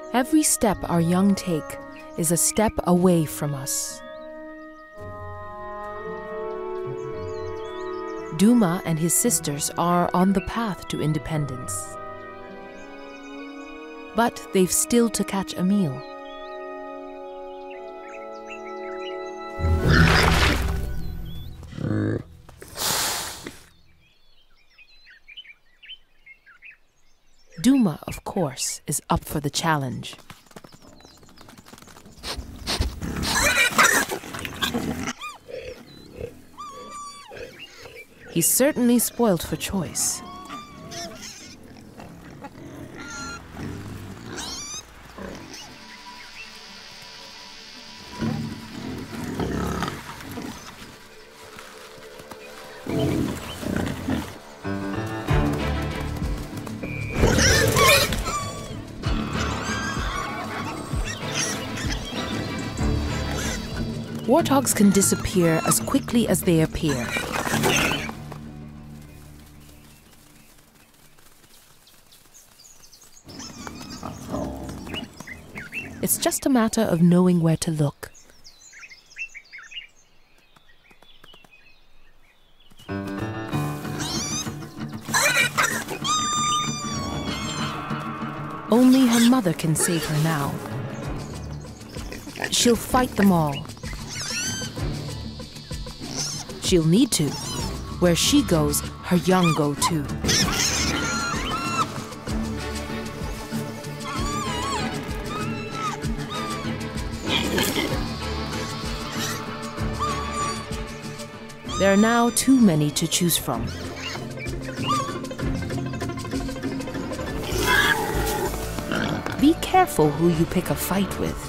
Every step our young take is a step away from us. Duma and his sisters are on the path to independence. But they've still to catch a meal. Duma, of course, is up for the challenge. He's certainly spoilt for choice. Warthogs can disappear as quickly as they appear. It's just a matter of knowing where to look. Only her mother can save her now. She'll fight them all. She'll need to. Where she goes, her young go too. There are now too many to choose from. Be careful who you pick a fight with.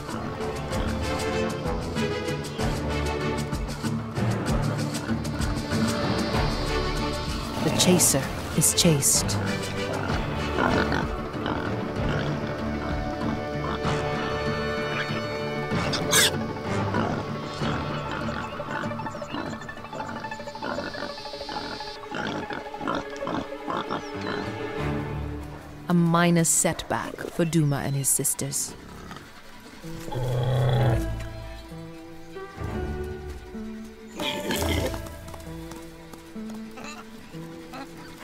The chaser is chased. A minor setback for Duma and his sisters.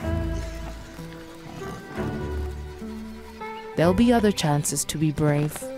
There'll be other chances to be brave.